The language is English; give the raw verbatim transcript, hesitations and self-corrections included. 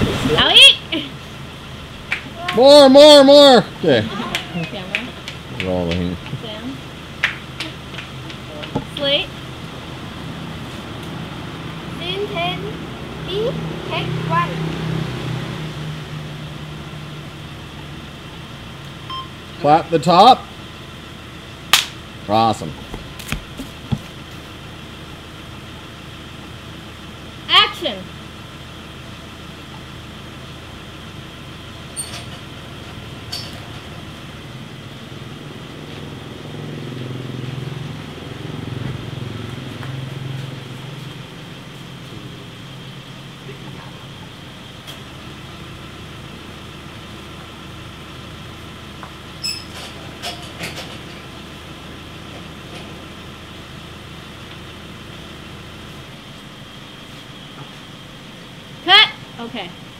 I'll eat. More, more, more. Okay. Camera. Rolling. Sam. Slate. Scene ten. B. Take one. Clap the top. Awesome. Action. Cut. Okay.